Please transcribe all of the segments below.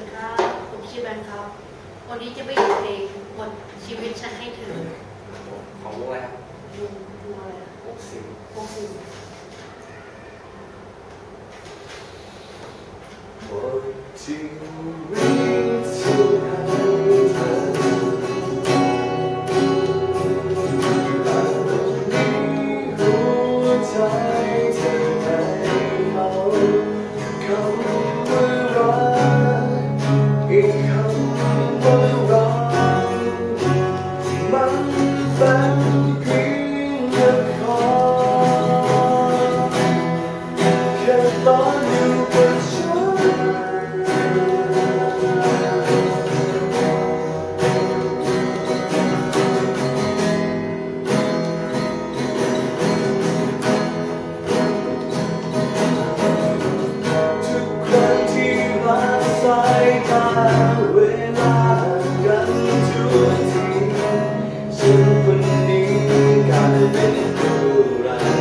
ดีครับผมชื่อแบงค์ครับวันนี้จะไปดูเพลงบทชีวิตฉันให้เธอของวงอะไรครับวงอะไรวงซิลบทชีวิตฉันให้เธอแต่ตอนนี้หัวใจเธอให้เขาคำว่ารักอีกคำว่ารักมันเป็นเพียงคำแค่ตอนอยู่กับฉันสายตาเวลากันทุกทีฉันคนนี้กลายเป็นผู้รัก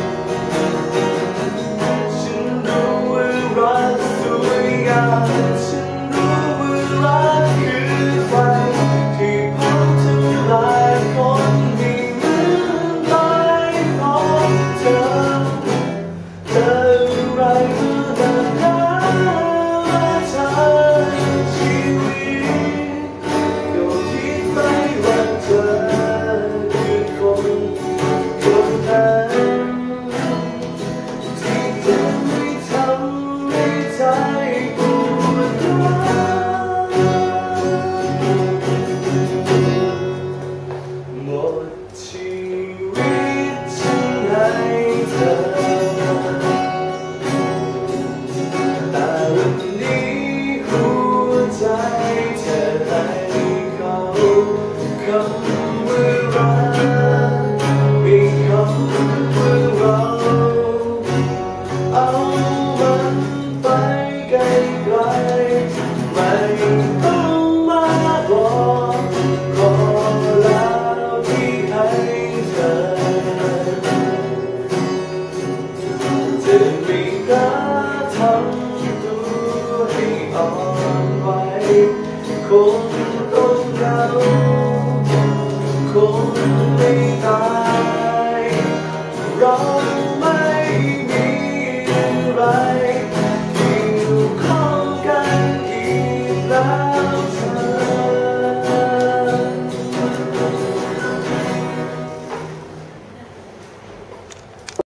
ฉันรู้ว่ารักสวยงาม